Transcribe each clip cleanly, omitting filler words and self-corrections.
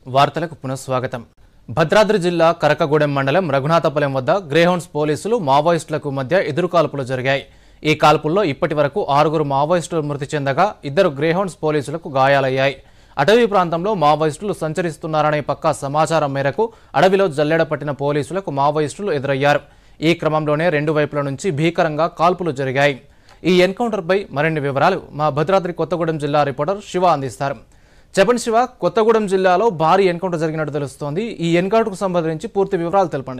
వార్తలకు పునఃస్వాగతం. భద్రాద్రి జిల్లా కరకగూడెం మండలం రఘునాథపాలెం వద్ద గ్రేహౌండ్స్ పోలీసులు మావోయిస్టులకు మధ్య ఎదురుకాల్పులు జరిగాయి. ఈ కాల్పుల్లో ఇప్పటివరకు 6 మావోయిస్టులు మృతి చెందగా 2 గ్రేహౌండ్స్ పోలీసులకు గాయాలయ్యాయి. అటవీ ప్రాంతంలో మావోయిస్టులు సంచరిస్తున్నారనే పక్కా సమాచారం మేరకు అడవిలో జల్లెడ పట్టిన పోలీసులకు మావోయిస్టులు ఎదురయ్యారు. ఈ క్రమంలోనే 2 వైపుల నుంచి భీకరంగా కాల్పులు జరిగాయి. ఈ ఎన్కౌంటర్పై మరిన్ని వివరాలు మా భద్రాద్రి కొత్తగూడెం జిల్లా రిపోర్టర్ శివ అందిస్తారు. చెప్పండి శివ, కొత్తగూడెం జిల్లాలో భారీ ఎన్కౌంటర్ జరిగినట్టు తెలుస్తోంది. ఈ ఎన్కౌంటర్కు సంబంధించి పూర్తి వివరాలు తెలపండి.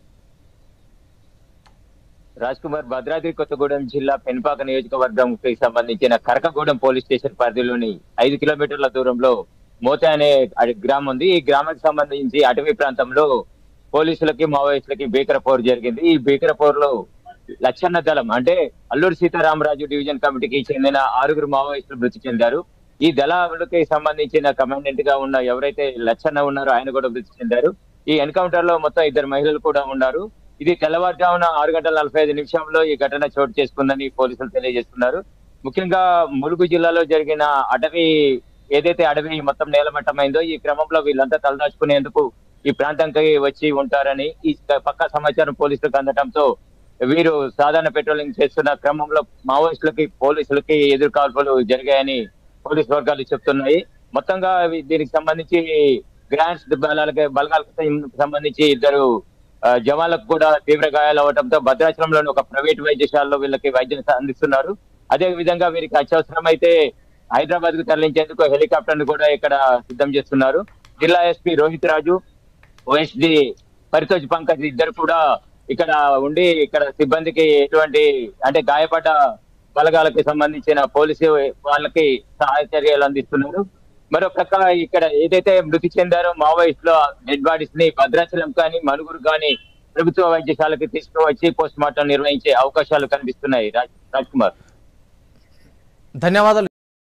రాజ్ కుమార్, భద్రాద్రి కొత్తగూడెం జిల్లా పెనుపాక నియోజకవర్గంకి సంబంధించిన కరకగూడెం పోలీస్ స్టేషన్ పరిధిలోని 5 కిలోమీటర్ల దూరంలో మోత అనే గ్రామం ఉంది. ఈ గ్రామానికి సంబంధించి అటవీ ప్రాంతంలో పోలీసులకి మావోయిస్టులకి భీకర పోరు జరిగింది. ఈ భీకర పోరులో లచ్చన్న దళం అంటే అల్లూరి సీతారామరాజు డివిజన్ కమిటీకి చెందిన 6 మావోయిస్టులు మృతి చెందారు. ఈ దళాలకి సంబంధించిన కమాండెంట్ గా ఉన్న ఎవరైతే లచ్చన్న ఉన్నారో ఆయన కూడా మృతి చెందారు. ఈ ఎన్కౌంటర్ లో మొత్తం 2 మహిళలు కూడా ఉన్నారు. ఇది తెల్లవారుజామున 6:45 ఈ ఘటన చోటు చేసుకుందని పోలీసులు తెలియజేస్తున్నారు. ముఖ్యంగా ములుగు జిల్లాలో జరిగిన ఏదైతే అడవి మొత్తం నేలమట్టమైందో ఈ క్రమంలో వీళ్ళంతా తలదాచుకునేందుకు ఈ ప్రాంతానికి వచ్చి ఉంటారని ఈ పక్కా సమాచారం పోలీసులకు అందడంతో వీరు సాధారణ పెట్రోలింగ్ చేస్తున్న క్రమంలో మావోయిస్టులకి పోలీసులకి ఎదురు కాల్పులు జరిగాయని పోలీసు వర్గాలు చెప్తున్నాయి. మొత్తంగా దీనికి సంబంధించి గ్రాండ్స్ బలగాలకు సంబంధించి 2 జవాన్లకు కూడా తీవ్ర గాయాలు అవడంతో భద్రాచలంలోని ఒక ప్రైవేట్ వైద్యశాలలో వీళ్ళకి వైద్యం అందిస్తున్నారు. అదే విధంగా వీరికి అత్యవసరం అయితే హైదరాబాద్ కు తరలించేందుకు హెలికాప్టర్ ను కూడా ఇక్కడ సిద్ధం చేస్తున్నారు. జిల్లా ఎస్పీ రోహిత్ రాజు, ఓఎస్డి పరితోజ్ పంకజ్ ఇద్దరు కూడా ఇక్కడ ఉండి ఇక్కడ సిబ్బందికి ఎటువంటి అంటే గాయపడ్డ బలగాలకు సంబంధించిన పోలీసు వాళ్ళకి సహాయ చర్యలు అందిస్తున్నారు. మరో ప్రక్క ఇక్కడ ఏదైతే మృతి చెందారో మావోయిస్టులో డెడ్ బాడీస్ ని భద్రాచలం కానీ మనుగురు కానీ ప్రభుత్వ వైద్యశాలకి తీసుకువచ్చి పోస్ట్ మార్టం నిర్వహించే అవకాశాలు కనిపిస్తున్నాయి. రాజ్ కుమార్, ధన్యవాదాలు.